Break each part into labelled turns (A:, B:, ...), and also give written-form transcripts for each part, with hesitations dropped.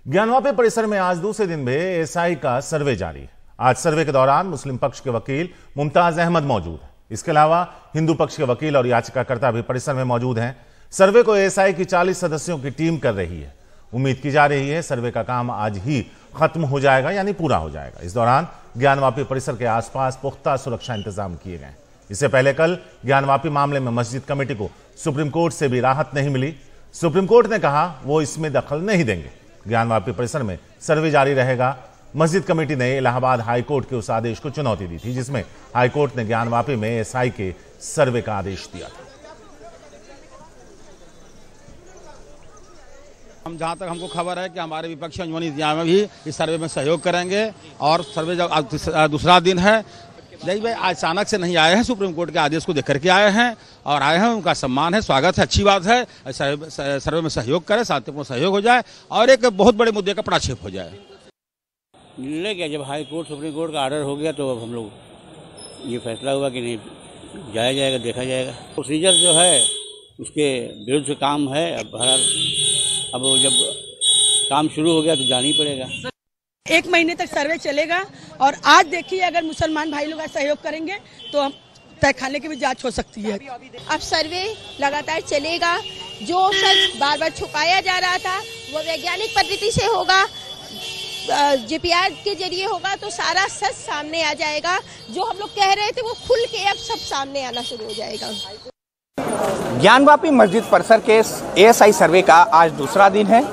A: ज्ञानवापी परिसर में आज दूसरे दिन भी एएसआई का सर्वे जारी है। आज सर्वे के दौरान मुस्लिम पक्ष के वकील मुमताज अहमद मौजूद है। इसके अलावा हिंदू पक्ष के वकील और याचिकाकर्ता भी परिसर में मौजूद हैं। सर्वे को एएसआई की 40 सदस्यों की टीम कर रही है। उम्मीद की जा रही है सर्वे का काम आज ही खत्म हो जाएगा, यानी पूरा हो जाएगा। इस दौरान ज्ञानवापी परिसर के आसपास पुख्ता सुरक्षा इंतजाम किए गए। इससे पहले कल ज्ञानवापी मामले में मस्जिद कमेटी को सुप्रीम कोर्ट से भी राहत नहीं मिली। सुप्रीम कोर्ट ने कहा वो इसमें दखल नहीं देंगे। ज्ञानवापी परिसर में सर्वे जारी रहेगा। मस्जिद कमेटी ने इलाहाबाद हाईकोर्ट के उस आदेश को चुनौती दी थी जिसमें हाईकोर्ट ने ज्ञानवापी में एएसआई के सर्वे का आदेश दिया था।
B: हम जहां तक हमको खबर है कि हमारे विपक्षी अंजुमन इंतजामिया भी इस सर्वे में सहयोग करेंगे और सर्वे जब दूसरा दिन है। नहीं भाई, अचानक से नहीं आए हैं, सुप्रीम कोर्ट के आदेश को देख करके आए हैं और आए हैं। उनका सम्मान है, स्वागत है, अच्छी बात है। सर्वे में सहयोग करें, शांतिपूर्ण सहयोग हो जाए और एक बहुत बड़े मुद्दे का पटाक्षेप हो जाए।
C: निर्णय क्या, जब हाई कोर्ट सुप्रीम कोर्ट का ऑर्डर हो गया तो अब हम लोग ये फैसला हुआ कि नहीं जाया जाएगा, देखा जाएगा। प्रोसीजर जो है उसके विरुद्ध से काम है। अब जब काम शुरू हो गया तो जाना ही पड़ेगा।
D: 1 महीने तक सर्वे चलेगा और आज देखिए अगर मुसलमान भाई लोग सहयोग करेंगे तो हम तहखाने की भी जांच हो सकती है।
E: अब सर्वे लगातार चलेगा। जो सच बार बार छुपाया जा रहा था वो वैज्ञानिक पद्धति से होगा, जीपीआर के जरिए होगा तो सारा सच सामने आ जाएगा। जो हम लोग कह रहे थे वो खुल के अब सब सामने आना शुरू हो जाएगा।
F: ज्ञानवापी मस्जिद परिसर के एएसआई सर्वे का आज दूसरा दिन है।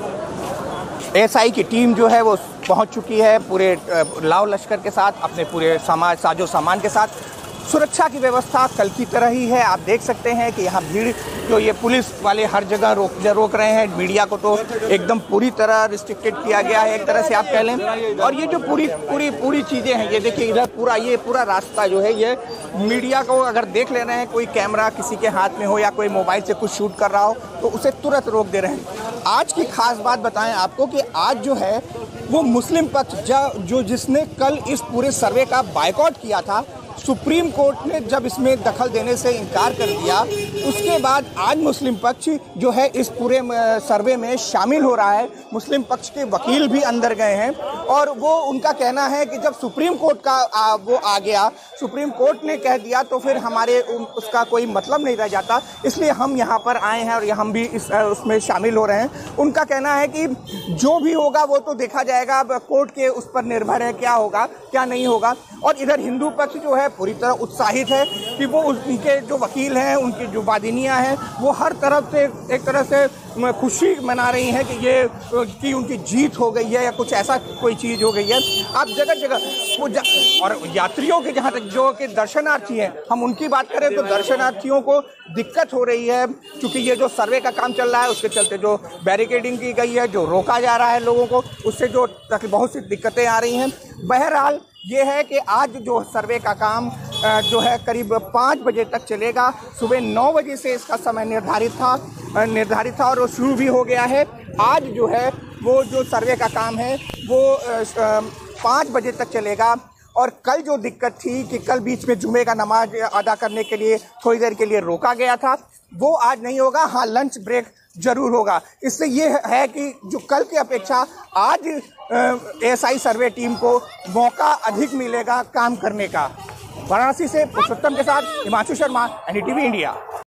F: एएसआई की टीम जो है वो पहुंच चुकी है पूरे लाव लश्कर के साथ, अपने पूरे साजो सामान के साथ। सुरक्षा की व्यवस्था कल की तरह ही है। आप देख सकते हैं कि यहाँ भीड़ जो ये पुलिस वाले हर जगह रोक रहे हैं। मीडिया को तो एकदम पूरी तरह रिस्ट्रिक्टेड किया गया है, एक तरह से आप कह लें। और ये जो पूरी चीज़ें हैं, ये देखिए इधर ये पूरा रास्ता जो है ये मीडिया को अगर देख ले रहे हैं, कोई कैमरा किसी के हाथ में हो या कोई मोबाइल से कुछ शूट कर रहा हो तो उसे तुरंत रोक दे रहे हैं। आज की खास बात बताएं आपको कि आज जो है वो मुस्लिम पक्ष जो जिसने कल इस पूरे सर्वे का बायकॉट किया था, सुप्रीम कोर्ट ने जब इसमें दखल देने से इनकार कर दिया, उसके बाद आज मुस्लिम पक्ष जो है इस पूरे सर्वे में शामिल हो रहा है। मुस्लिम पक्ष के वकील भी अंदर गए हैं और वो उनका कहना है कि जब सुप्रीम कोर्ट का वो आ गया, सुप्रीम कोर्ट ने कह दिया तो फिर हमारे उसका कोई मतलब नहीं रह जाता, इसलिए हम यहाँ पर आए हैं और हम भी उसमें शामिल हो रहे हैं। उनका कहना है कि जो भी होगा वो तो देखा जाएगा, कोर्ट के उस पर निर्भर है क्या होगा क्या नहीं होगा। और इधर हिंदू पक्ष जो है पूरी तरह उत्साहित है कि वो उनके जो वकील हैं, उनकी जो वादिनियां हैं, वो हर तरफ से एक तरह से खुशी मना रही हैं कि उनकी जीत हो गई है या कुछ ऐसा कोई चीज़ हो गई है। आप जगह जगह और यात्रियों के जहाँ तक जो कि दर्शनार्थी हैं, हम उनकी बात करें तो दर्शनार्थियों को दिक्कत हो रही है क्योंकि ये जो सर्वे का काम चल रहा है उसके चलते जो बैरिकेडिंग की गई है, जो रोका जा रहा है लोगों को, उससे जो बहुत सी दिक्कतें आ रही हैं। बहरहाल ये है कि आज जो सर्वे का काम जो है करीब 5 बजे तक चलेगा। सुबह 9 बजे से इसका समय निर्धारित था और वो शुरू भी हो गया है। आज जो है वो जो सर्वे का काम है वो 5 बजे तक चलेगा। और कल जो दिक्कत थी कि कल बीच में जुमे का नमाज अदा करने के लिए थोड़ी देर के लिए रोका गया था, वो आज नहीं होगा। हाँ, लंच ब्रेक जरूर होगा। इससे ये है कि जो कल की अपेक्षा आज एएसआई सर्वे टीम को मौका अधिक मिलेगा काम करने का। वाराणसी से पुरुषोत्तम के साथ हिमांशु शर्मा, एनडीटीवी इंडिया।